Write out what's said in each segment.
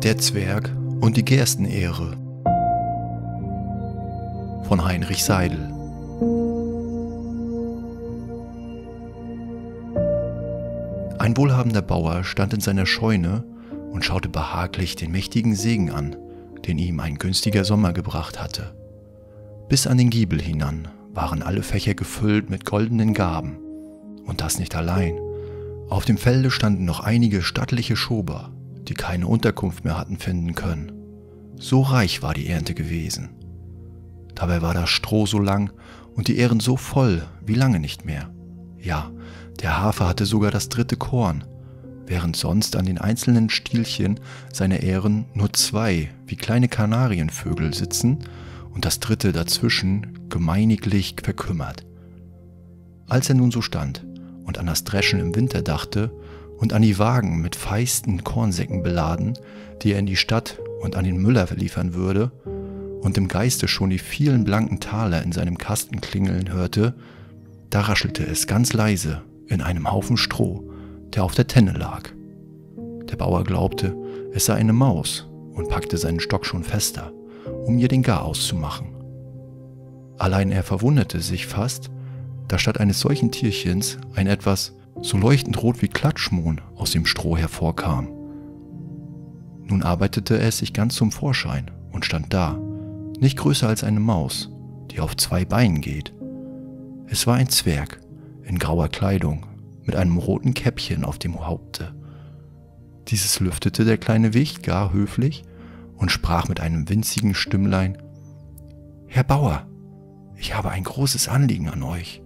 Der Zwerg und die Gerstenähre von Heinrich Seidel. Ein wohlhabender Bauer stand in seiner Scheune und schaute behaglich den mächtigen Segen an, den ihm ein günstiger Sommer gebracht hatte. Bis an den Giebel hinan waren alle Fächer gefüllt mit goldenen Gaben. Und das nicht allein. Auf dem Felde standen noch einige stattliche Schober, die keine Unterkunft mehr hatten finden können. So reich war die Ernte gewesen. Dabei war das Stroh so lang und die Ähren so voll wie lange nicht mehr. Ja, der Hafer hatte sogar das 3. Korn, während sonst an den einzelnen Stielchen seiner Ähren nur 2 wie kleine Kanarienvögel sitzen und das 3. dazwischen gemeiniglich verkümmert. Als er nun so stand und an das Dreschen im Winter dachte und an die Wagen mit feisten Kornsäcken beladen, die er in die Stadt und an den Müller liefern würde, und im Geiste schon die vielen blanken Taler in seinem Kasten klingeln hörte, da raschelte es ganz leise in einem Haufen Stroh, der auf der Tenne lag. Der Bauer glaubte, es sei eine Maus und packte seinen Stock schon fester, um ihr den Garaus zu machen. Allein er verwunderte sich fast, da statt eines solchen Tierchens ein etwas so leuchtend rot wie Klatschmohn aus dem Stroh hervorkam. Nun arbeitete es sich ganz zum Vorschein und stand da, nicht größer als eine Maus, die auf 2 Beinen geht. Es war ein Zwerg in grauer Kleidung mit einem roten Käppchen auf dem Haupte. Dieses lüftete der kleine Wicht gar höflich und sprach mit einem winzigen Stimmlein: »Herr Bauer, ich habe ein großes Anliegen an euch.«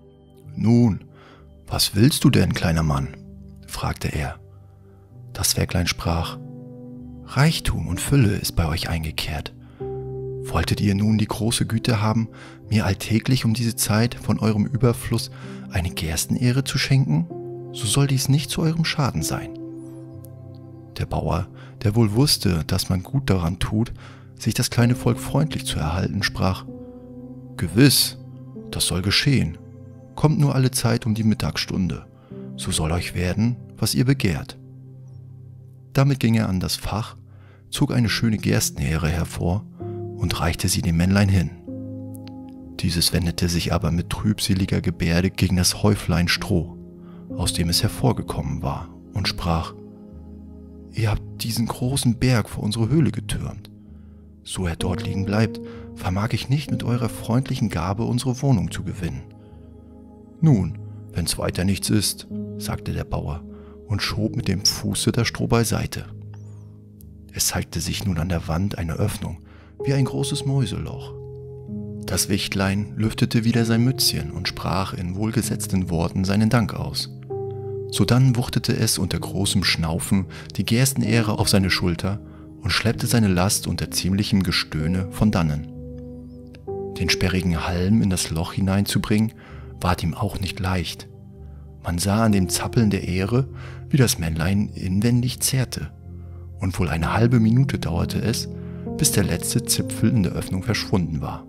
»Nun, was willst du denn, kleiner Mann?« fragte er. Das Zwerglein sprach: »Reichtum und Fülle ist bei euch eingekehrt. Wolltet ihr nun die große Güte haben, mir alltäglich um diese Zeit von eurem Überfluss eine Gerstenähre zu schenken? So soll dies nicht zu eurem Schaden sein.« Der Bauer, der wohl wusste, dass man gut daran tut, sich das kleine Volk freundlich zu erhalten, sprach: »Gewiss, das soll geschehen. Kommt nur alle Zeit um die Mittagsstunde, so soll euch werden, was ihr begehrt.« Damit ging er an das Fach, zog eine schöne Gerstenähre hervor und reichte sie dem Männlein hin. Dieses wendete sich aber mit trübseliger Gebärde gegen das Häuflein Stroh, aus dem es hervorgekommen war, und sprach: »Ihr habt diesen großen Berg vor unsere Höhle getürmt. So er dort liegen bleibt, vermag ich nicht mit eurer freundlichen Gabe unsere Wohnung zu gewinnen.« »Nun, wenn's weiter nichts ist«, sagte der Bauer und schob mit dem Fuße das Stroh beiseite. Es zeigte sich nun an der Wand eine Öffnung, wie ein großes Mäuseloch. Das Wichtlein lüftete wieder sein Mützchen und sprach in wohlgesetzten Worten seinen Dank aus. Sodann wuchtete es unter großem Schnaufen die Gerstenähre auf seine Schulter und schleppte seine Last unter ziemlichem Gestöhne von dannen. Den sperrigen Halm in das Loch hineinzubringen, ward ihm auch nicht leicht. Man sah an dem Zappeln der Ähre, wie das Männlein inwendig zehrte, und wohl eine halbe Minute dauerte es, bis der letzte Zipfel in der Öffnung verschwunden war.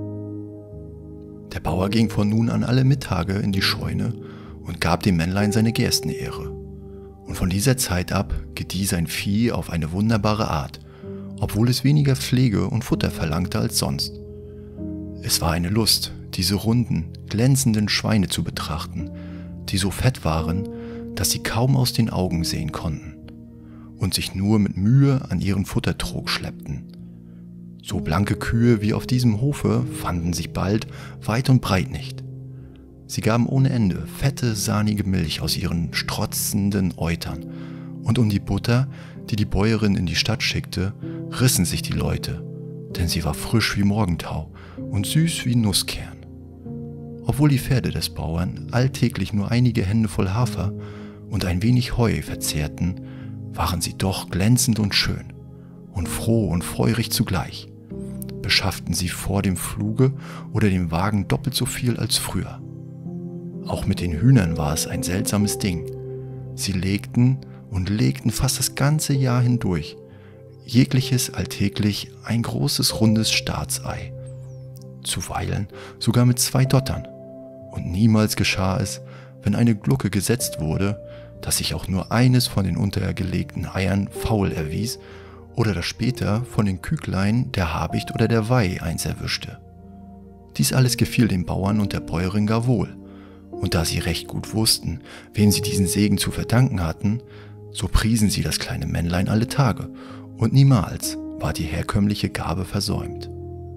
Der Bauer ging von nun an alle Mittage in die Scheune und gab dem Männlein seine Gerstenähre. Und von dieser Zeit ab gedieh sein Vieh auf eine wunderbare Art, obwohl es weniger Pflege und Futter verlangte als sonst. Es war eine Lust, diese runden, glänzenden Schweine zu betrachten, die so fett waren, dass sie kaum aus den Augen sehen konnten und sich nur mit Mühe an ihren Futtertrog schleppten. So blanke Kühe wie auf diesem Hofe fanden sich bald weit und breit nicht. Sie gaben ohne Ende fette, sahnige Milch aus ihren strotzenden Eutern, und um die Butter, die die Bäuerin in die Stadt schickte, rissen sich die Leute, denn sie war frisch wie Morgentau und süß wie Nusskern. Obwohl die Pferde des Bauern alltäglich nur einige Hände voll Hafer und ein wenig Heu verzehrten, waren sie doch glänzend und schön und froh und feurig zugleich. Beschafften sie vor dem Pfluge oder dem Wagen doppelt so viel als früher. Auch mit den Hühnern war es ein seltsames Ding. Sie legten und legten fast das ganze Jahr hindurch, jegliches alltäglich ein großes rundes Staatsei, zuweilen sogar mit 2 Dottern, und niemals geschah es, wenn eine Glucke gesetzt wurde, dass sich auch nur eines von den untergelegten Eiern faul erwies oder dass später von den Küglein der Habicht oder der Weih eins erwischte. Dies alles gefiel den Bauern und der Bäuerin gar wohl, und da sie recht gut wussten, wem sie diesen Segen zu verdanken hatten, so priesen sie das kleine Männlein alle Tage, und niemals war die herkömmliche Gabe versäumt.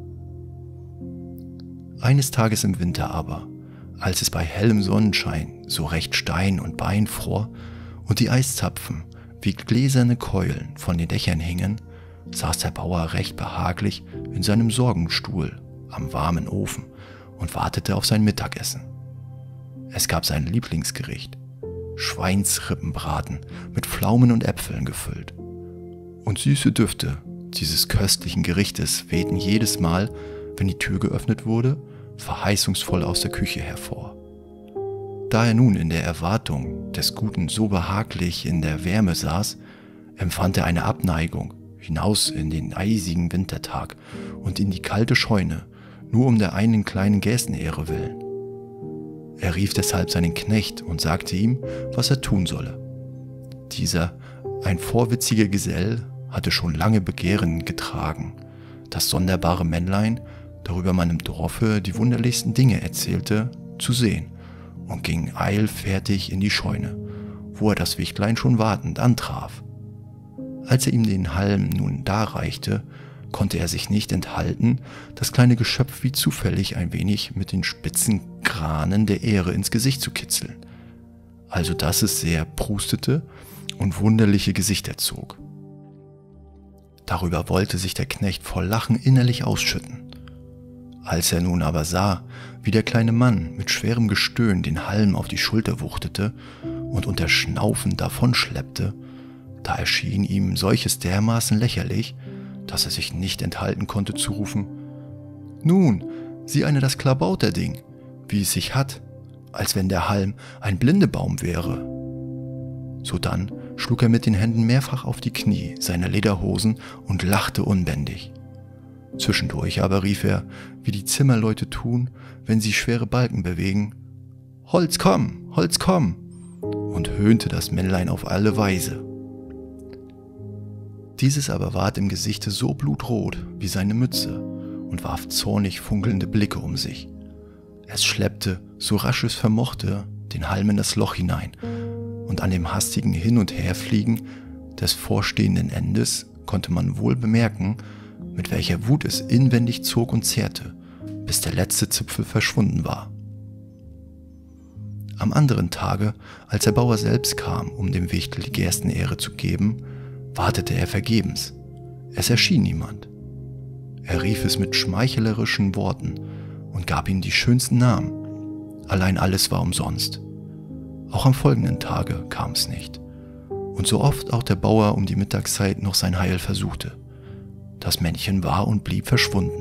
Eines Tages im Winter aber, als es bei hellem Sonnenschein so recht Stein und Bein fror und die Eiszapfen wie gläserne Keulen von den Dächern hingen, saß der Bauer recht behaglich in seinem Sorgenstuhl am warmen Ofen und wartete auf sein Mittagessen. Es gab sein Lieblingsgericht, Schweinsrippenbraten mit Pflaumen und Äpfeln gefüllt. Und süße Düfte dieses köstlichen Gerichtes wehten jedes Mal, wenn die Tür geöffnet wurde, verheißungsvoll aus der Küche hervor. Da er nun in der Erwartung des Guten so behaglich in der Wärme saß, empfand er eine Abneigung hinaus in den eisigen Wintertag und in die kalte Scheune, nur um der einen kleinen Gästenehre willen. Er rief deshalb seinen Knecht und sagte ihm, was er tun solle. Dieser, ein vorwitziger Gesell, hatte schon lange Begehren getragen, das sonderbare Männlein, darüber man im Dorfe die wunderlichsten Dinge erzählte, zu sehen, und ging eilfertig in die Scheune, wo er das Wichtlein schon wartend antraf. Als er ihm den Halm nun darreichte, konnte er sich nicht enthalten, das kleine Geschöpf wie zufällig ein wenig mit den spitzen Kranen der Ähre ins Gesicht zu kitzeln, also dass es sehr prustete und wunderliche Gesichter zog. Darüber wollte sich der Knecht vor Lachen innerlich ausschütten. Als er nun aber sah, wie der kleine Mann mit schwerem Gestöhn den Halm auf die Schulter wuchtete und unter Schnaufen davonschleppte, da erschien ihm solches dermaßen lächerlich, dass er sich nicht enthalten konnte zu rufen: »Nun, sieh einer das Klabauterding, wie es sich hat, als wenn der Halm ein Blindebaum wäre.« Sodann schlug er mit den Händen mehrfach auf die Knie seiner Lederhosen und lachte unbändig. Zwischendurch aber rief er, wie die Zimmerleute tun, wenn sie schwere Balken bewegen: »Holz komm, Holz komm!« und höhnte das Männlein auf alle Weise. Dieses aber ward im Gesichte so blutrot wie seine Mütze und warf zornig funkelnde Blicke um sich. Es schleppte, so rasch es vermochte, den Halm in das Loch hinein, und an dem hastigen Hin- und Herfliegen des vorstehenden Endes konnte man wohl bemerken, mit welcher Wut es inwendig zog und zerrte, bis der letzte Zipfel verschwunden war. Am anderen Tage, als der Bauer selbst kam, um dem Wichtel die Gerstenehre zu geben, wartete er vergebens. Es erschien niemand. Er rief es mit schmeichelerischen Worten und gab ihm die schönsten Namen. Allein alles war umsonst. Auch am folgenden Tage kam es nicht. Und so oft auch der Bauer um die Mittagszeit noch sein Heil versuchte, das Männchen war und blieb verschwunden.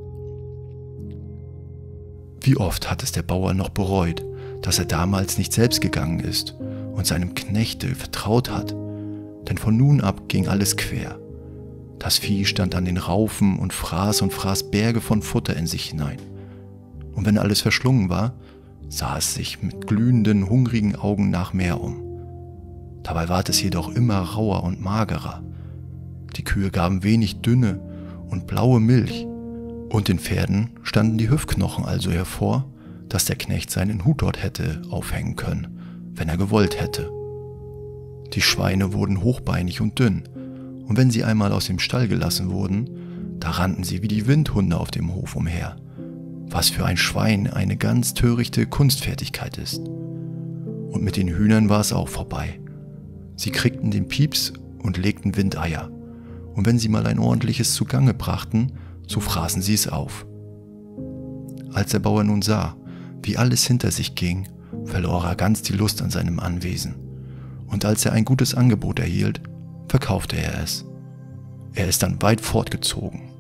Wie oft hat es der Bauer noch bereut, dass er damals nicht selbst gegangen ist und seinem Knechte vertraut hat, denn von nun ab ging alles quer. Das Vieh stand an den Raufen und fraß Berge von Futter in sich hinein. Und wenn alles verschlungen war, sah es sich mit glühenden, hungrigen Augen nach mehr um. Dabei ward es jedoch immer rauer und magerer. Die Kühe gaben wenig dünne und blaue Milch, und den Pferden standen die Hüftknochen also hervor, dass der Knecht seinen Hut dort hätte aufhängen können, wenn er gewollt hätte. Die Schweine wurden hochbeinig und dünn, und wenn sie einmal aus dem Stall gelassen wurden, da rannten sie wie die Windhunde auf dem Hof umher, was für ein Schwein eine ganz törichte Kunstfertigkeit ist. Und mit den Hühnern war es auch vorbei. Sie kriegten den Pieps und legten Windeier, und wenn sie mal ein ordentliches zugange brachten, so fraßen sie es auf. Als der Bauer nun sah, wie alles hinter sich ging, verlor er ganz die Lust an seinem Anwesen, und als er ein gutes Angebot erhielt, verkaufte er es. Er ist dann weit fortgezogen